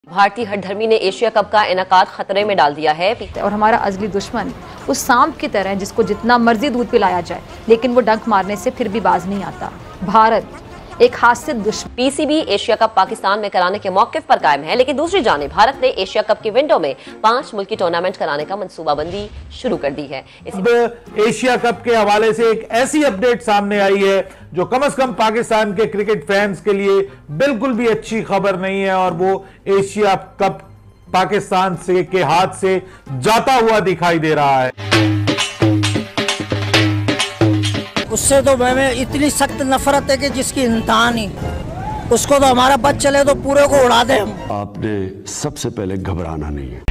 भारतीय हठधर्मी ने Asia cup का इनेकाद खतरे में डाल दिया है। और हमारा अजली दुश्मन उस सांप की तरह जिसको जितना मर्जी दूध पिलाया जाए लेकिन वो डंक मारने से फिर भी बाज नहीं आता। भारत एक हास्य दुश्मन। पीसीबी एशिया कप पाकिस्तान में कराने के मौकिफ पर कायम है, लेकिन दूसरी जानिब भारत ने एशिया कप की विंडो में 5 मुल्की टूर्नामेंट कराने का मंसूबाबंदी शुरू कर दी है। एशिया कप के हवाले से एक ऐसी अपडेट सामने आई है जो कम से कम पाकिस्तान के क्रिकेट फैंस के लिए बिल्कुल भी अच्छी खबर नहीं है, और वो एशिया कप पाकिस्तान के हाथ से जाता हुआ दिखाई दे रहा है। उससे तो मैं इतनी सख्त नफरत है कि जिसकी इंतहा नहीं। उसको तो हमारा बच चले तो पूरे को उड़ा दे हम। आपने सबसे पहले घबराना नहीं है।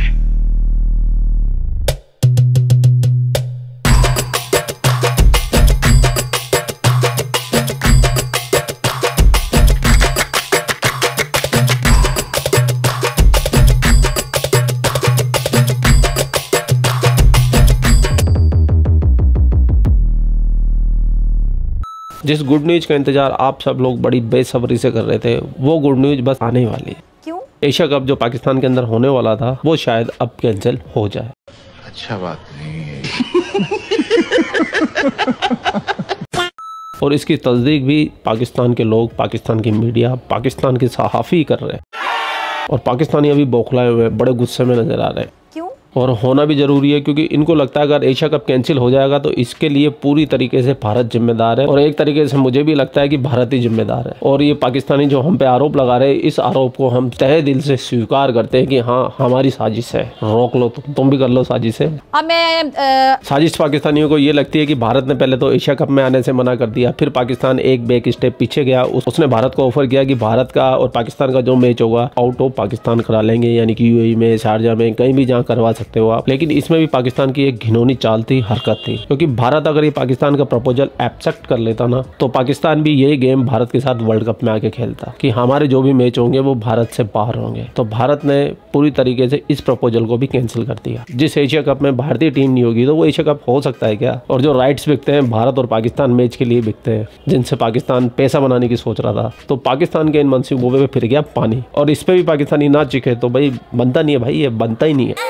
जिस गुड न्यूज का इंतजार आप सब लोग बड़ी बेसब्री से कर रहे थे, वो गुड न्यूज बस आने वाली है। क्यों? एशिया कप जो पाकिस्तान के अंदर होने वाला था वो शायद अब कैंसिल हो जाए। अच्छा बात नहीं है। और इसकी तस्दीक भी पाकिस्तान के लोग, पाकिस्तान की मीडिया, पाकिस्तान के सहाफ़ी कर रहे हैं। और पाकिस्तानी अभी बौखलाए हुए बड़े गुस्से में नजर आ रहे हैं। क्यों? और होना भी जरूरी है, क्योंकि इनको लगता है अगर एशिया कप कैंसिल हो जाएगा तो इसके लिए पूरी तरीके से भारत जिम्मेदार है। और एक तरीके से मुझे भी लगता है कि भारत ही जिम्मेदार है। और ये पाकिस्तानी जो हम पे आरोप लगा रहे हैं, इस आरोप को हम तहे दिल से स्वीकार करते हैं कि हाँ, हमारी साजिश है। रोक लो, तुम भी कर लो साजिश है। साजिश पाकिस्तानियों को ये लगती है कि भारत ने पहले तो एशिया कप में आने से मना कर दिया, फिर पाकिस्तान एक स्टेप पीछे गया। उसने भारत को ऑफर किया कि भारत का और पाकिस्तान का जो मैच होगा आउट ऑफ पाकिस्तान करा लेंगे, यानी कि यूएई में, शारजा में, कहीं भी जहाँ करवा सकते हो आप। लेकिन इसमें भी पाकिस्तान की एक घिनौनी चाल थी, हरकत थी, क्योंकि भारत अगर ये पाकिस्तान का प्रपोजल एक्सेप्ट कर लेता ना, तो पाकिस्तान भी यही गेम भारत के साथ वर्ल्ड कप में आके खेलता कि हमारे जो भी मैच होंगे वो भारत से बाहर होंगे। तो भारत ने पूरी तरीके से इस प्रपोजल को भी कैंसिल कर दिया। जिस एशिया कप में भारतीय टीम नहीं होगी तो वो एशिया कप हो सकता है क्या? और जो राइट्स बिकते हैं भारत और पाकिस्तान मैच के लिए बिकते हैं, जिनसे पाकिस्तान पैसा बनाने की सोच रहा था, तो पाकिस्तान के इन मंसूबों पे फिर गया पानी। और इस पे भी पाकिस्तानी ना चिखे तो भाई बनता नहीं है, भाई ये बनता ही नहीं है।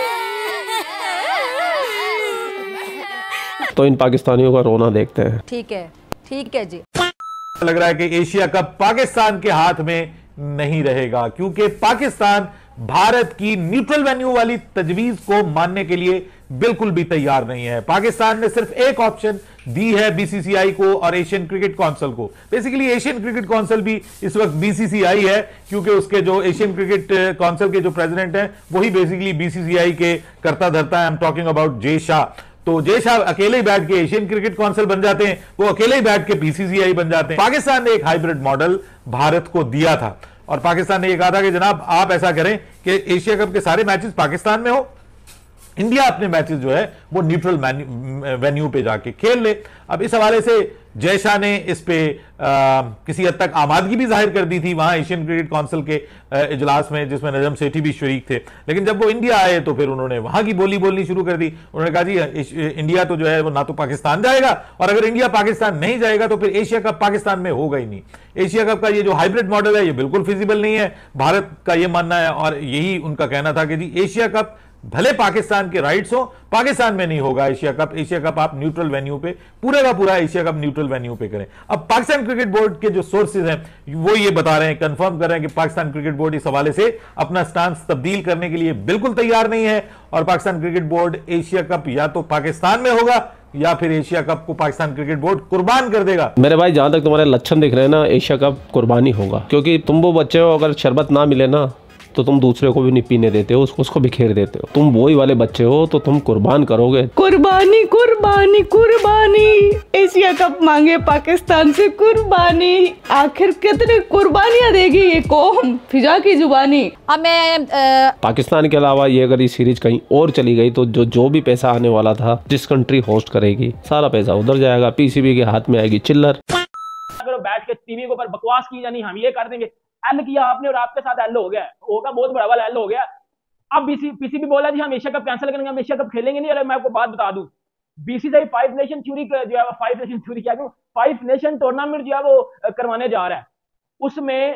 तो इन पाकिस्तानियों का रोना देखते हैं। ठीक है जी। लग रहा है कि एशिया कप पाकिस्तान के हाथ में नहीं रहेगा, क्योंकि पाकिस्तान भारत की न्यूट्रल वेन्यू वाली तजवीज को मानने के लिए बिल्कुल भी तैयार नहीं है। पाकिस्तान ने सिर्फ एक ऑप्शन दी है बीसीसीआई को और एशियन क्रिकेट काउंसिल को। बेसिकली एशियन क्रिकेट काउंसिल भी इस वक्त बीसीसीआई है, क्योंकि उसके जो एशियन क्रिकेट काउंसिल के जो प्रेसिडेंट हैं वही बेसिकली बीसीसीआई के करता धरता है। I am talking about Jay Shah. तो जय शाह अकेले ही बैठ के एशियन क्रिकेट काउंसिल बन जाते हैं, वो अकेले ही बैठ के बीसीसीआई बन जाते हैं। पाकिस्तान ने एक हाइब्रिड मॉडल भारत को दिया था, और पाकिस्तान ने यह कहा था कि जनाब आप ऐसा करें कि एशिया कप के सारे मैचेस पाकिस्तान में हो, इंडिया अपने मैचेस जो है वो न्यूट्रल वेन्यू पे जाके खेल ले। अब इस हवाले से जय शाह ने इस पे किसी हद तक आमादगी भी जाहिर कर दी थी वहां एशियन क्रिकेट काउंसिल के इजलास में, जिसमें नजम सेठी भी शरीक थे। लेकिन जब वो इंडिया आए तो फिर उन्होंने वहां की बोली बोलनी शुरू कर दी। उन्होंने कहा जी इंडिया तो जो है वो ना तो पाकिस्तान जाएगा, और अगर इंडिया पाकिस्तान नहीं जाएगा तो फिर एशिया कप पाकिस्तान में होगा ही नहीं। एशिया कप का ये जो हाइब्रिड मॉडल है ये बिल्कुल फिजिबल नहीं है, भारत का ये मानना है। और यही उनका कहना था कि जी एशिया कप भले पाकिस्तान के राइट्स हो, पाकिस्तान में नहीं होगा एशिया कप। एशिया कप आप न्यूट्रल वेन्यू पे, पूरे का पूरा एशिया कप न्यूट्रल वेन्यू पे करें। अब पाकिस्तान क्रिकेट बोर्ड के जो सोर्सेज हैं वो ये बता रहे हैं, कंफर्म कर रहे हैं कि पाकिस्तान क्रिकेट बोर्ड इस हवाले से अपना स्टांस तब्दील करने के लिए बिल्कुल तैयार नहीं है। और Pakistan cricket board Asia cup या तो पाकिस्तान में होगा या फिर एशिया कप को पाकिस्तान क्रिकेट बोर्ड कुर्बान कर देगा। मेरे भाई जहां तक तुम्हारे लक्षण दिख रहे हैं ना, एशिया कप कुर्बानी होगा, क्योंकि तुम वो बच्चे हो, अगर शरबत ना मिले ना तो तुम दूसरे को भी नहीं पीने देते हो, उसको बिखेर देते हो। तुम वही वाले बच्चे हो, तो तुम कुर्बान करोगे। कुर्बानी कुर्बानी कुर्बानी, एशिया कप मांगे पाकिस्तान से कुर्बानी। आखिर कितनी कुर्बानियां देगी ये कौम, फिजा की जुबानी। अब मैं पाकिस्तान के अलावा ये अगर ये सीरीज कहीं और चली गई तो जो भी पैसा आने वाला था, जिस कंट्री होस्ट करेगी, सारा पैसा उधर जाएगा, पीसीबी के हाथ में आएगी चिल्लर। अगर बैठ के टीवी के ऊपर बकवास की जानी हम ये कर देंगे, एल किया आपने और आपके साथ एल हो गया, होगा बहुत बड़ा वाला एल हो गया। अब पीसीबी बोला जी हम एशिया कप कैंसिल करेंगे, हम एशिया कप खेलेंगे नहीं। अरे मैं आपको बात बता दूं, बीसीसीआई 5 नेशन थ्योरी जो है 5 नेशन थ्योरी क्या 5 नेशन टूर्नामेंट जो है वो करवाने जा रहा है। उसमें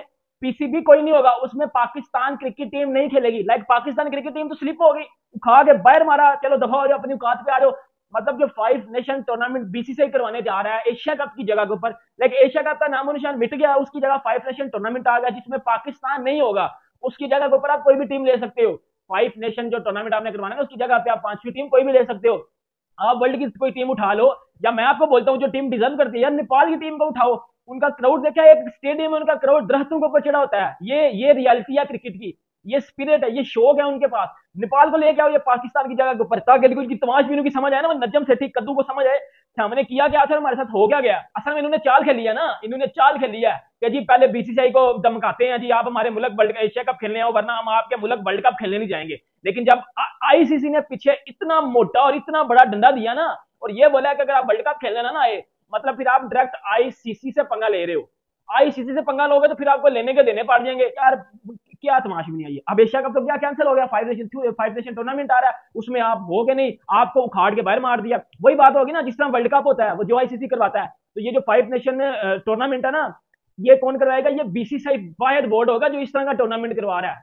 पीसीबी कोई नहीं होगा, उसमें पाकिस्तान क्रिकेट टीम नहीं खेलेगी। लाइक पाकिस्तान क्रिकेट टीम तो स्लिप हो गई, उखा के बाहर मारा, चलो दफा हो जाओ, अपनी औकात पे आ जाओ। मतलब जो 5 नेशन टूर्नामेंट बीसीसीआई करवाने जा रहा है एशिया कप की जगह के ऊपर, लेकिन एशिया कप का नामो निशान मिट गया, उसकी जगह 5 नेशन टूर्नामेंट आ गया जिसमें पाकिस्तान नहीं होगा। उसकी जगह के ऊपर आप कोई भी टीम ले सकते हो। 5 नेशन जो टूर्नामेंट आपने करवाना है उसकी जगह पे आप 5वीं टीम कोई भी ले सकते हो। आप वर्ल्ड की कोई टीम उठा लो, या मैं आपको बोलता हूँ जो टीम डिजर्व करती है यार, नेपाल की टीम को उठाओ। उनका क्राउड देखा, एक स्टेडियम में उनका क्राउड दरख्तों के ऊपर चढ़ा होता है। ये रियलिटी है क्रिकेट की, ये स्पिरिट है, ये शौक है उनके पास। नेपाल को लेके आओ ये पाकिस्तान की जगह के ऊपर, ताकि कुछ तमाश बीनू की समझ आए ना, वो नजम से ठीक कद्दू को समझ आए हमने किया क्या था, हमारे साथ हो क्या गया। असल में इन्होंने चाल खेली है ना, इन्होंने चाल खेली है कि जी पहले बीसीसीआई को धमकाते हैं जी आप हमारे मुल्क वर्ल्ड एशिया कप खेलने आओ, वरना हम आपके मुल्क वर्ल्ड कप खेलने नहीं जाएंगे। लेकिन जब आईसीसी ने पीछे इतना मोटा और इतना बड़ा डंडा दिया ना, और ये बोला कि अगर आप वर्ल्ड कप खेलने ना आए, मतलब फिर आप डायरेक्ट आईसीसी से पंगा ले रहे हो। आईसीसी से पंगा लोगे तो फिर आपको लेने के देने पड़ जाएंगे यार, क्या तमाश भी नहीं आई। अब एशिया कप तो क्या कैंसिल हो गया, 5 नेशन टूर्नामेंट आ रहा है, उसमें आप हो गए नहीं, आपको उखाड़ के बाहर मार दिया। वही बात होगी ना जिस तरह वर्ल्ड कप होता है, वो जो आईसीसी करवाता है। तो ये जो 5 नेशन टूर्नामेंट है ना, ये कौन करवाएगा, ये बीसीसीआई वाहिद बोर्ड होगा जो इस तरह का टूर्नामेंट करवा रहा है।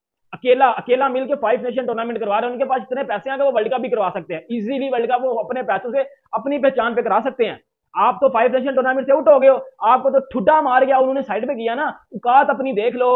अकेला मिलकर 5 नेशन टूर्नामेंट करवा रहे हैं। उनके पास इतने पैसे हैं कि वो वर्ल्ड कप भी करवा सकते हैं इजीली। वर्ल्ड कप वो अपने पैसों से अपनी पहचान पे करा सकते हैं। आप तो 5 नेशन टूर्नामेंट से आउट हो गए हो, आपको तो ठुड्डा मार गया, उन्होंने साइड पे किया ना, औकात अपनी देख लो।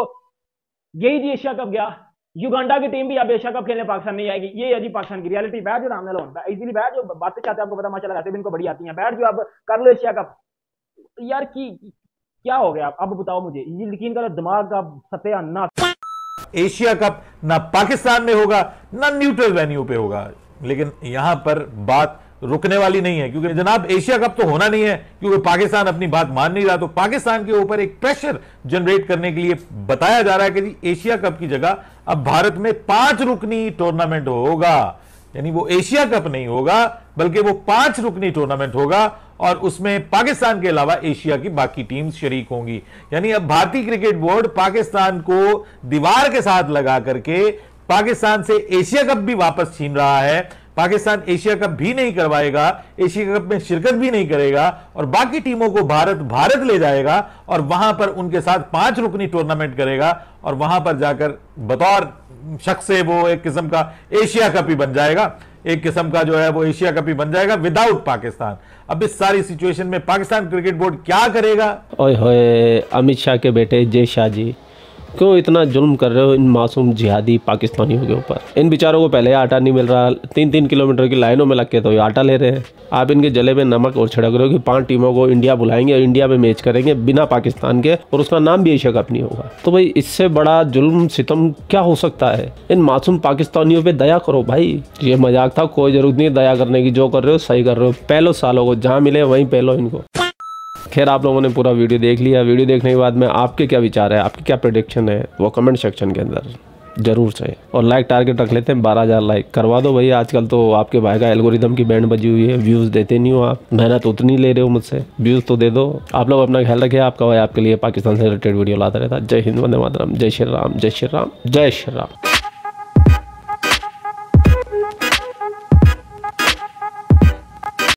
यही जी एशिया कप गया, युगांडा की टीम भी अब एशिया कप खेलने पाकिस्तान नहीं आएगी। ये है जी पाकिस्तान की रियलिटी। बैठ जो रामने लो इजीली, बैठ जो बातें चाहते हैं, आपको पता माशाल्लाह वैसे भी इनको बड़ी आती हैं, बैठ जो अब कर लो एशिया कप। यार की क्या हो गया, अब बताओ मुझे, ये यकीन करो दिमाग का सत्यानाश। एशिया कप ना पाकिस्तान में होगा ना न्यूट्रल वेन्यू पे होगा, लेकिन यहां पर बात रुकने वाली नहीं है, क्योंकि जनाब एशिया कप तो होना नहीं है, क्योंकि पाकिस्तान अपनी बात मान नहीं रहा। तो पाकिस्तान के ऊपर एक प्रेशर जनरेट करने के लिए बताया जा रहा है कि जी एशिया कप की जगह अब भारत में 5 रुकनी टूर्नामेंट होगा। यानी वो एशिया कप नहीं होगा, बल्कि वो 5 रुकनी टूर्नामेंट होगा, और उसमें पाकिस्तान के अलावा एशिया की बाकी टीम्स शरीक होंगी। यानी अब भारतीय क्रिकेट बोर्ड पाकिस्तान को दीवार के साथ लगा करके पाकिस्तान से एशिया कप भी वापस छीन रहा है। पाकिस्तान एशिया कप भी नहीं करवाएगा, एशिया कप में शिरकत भी नहीं करेगा, और बाकी टीमों को भारत ले जाएगा और वहां पर उनके साथ 5 रुकनी टूर्नामेंट करेगा, और वहां पर जाकर बतौर शख्स से वो एक किस्म का एशिया कप ही बन जाएगा, एक किस्म का जो है वो एशिया कप ही बन जाएगा विदाउट पाकिस्तान। अब इस सारी सिचुएशन में पाकिस्तान क्रिकेट बोर्ड क्या करेगा? ओए होए अमित शाह के बेटे जय शाह जी, क्यों इतना जुल्म कर रहे हो इन मासूम जिहादी पाकिस्तानियों के ऊपर? इन बेचारों को पहले आटा नहीं मिल रहा, 3-3 किलोमीटर की लाइनों में लग के तो ये आटा ले रहे हैं। आप इनके जले में नमक और छिड़क रहे हो कि 5 टीमों को इंडिया बुलाएंगे और इंडिया में मैच करेंगे बिना पाकिस्तान के, और उसका नाम भी एशिया कप नहीं होगा। तो भाई इससे बड़ा जुल्म सितम क्या हो सकता है? इन मासूम पाकिस्तानियों पे दया करो भाई। ये मजाक था, कोई जरूरत नहीं दया करने की, जो कर रहे हो सही कर रहे हो। पहलो सालों को जहाँ मिले वहीं पहलो इनको। खैर आप लोगों ने पूरा वीडियो देख लिया। वीडियो देखने के बाद में आपके क्या विचार है, आपकी क्या प्रेडिक्शन है, वो कमेंट सेक्शन के अंदर जरूर से, और लाइक टारगेट रख लेते हैं 12,000 लाइक करवा दो भाई। आजकल तो आपके भाई का एल्गोरिदम की बैंड बजी हुई है, व्यूज़ देते नहीं हो आप, मेहनत उतनी ले रहे हो मुझसे, व्यूज़ तो दे दो। आप लोग अपना ख्याल रखिए, आपका भाई आपके लिए पाकिस्तान से रिलेटेड वीडियो लाता रहता। जय हिंद, वंदे मातरम, जय श्री राम, जय श्री राम, जय श्री राम।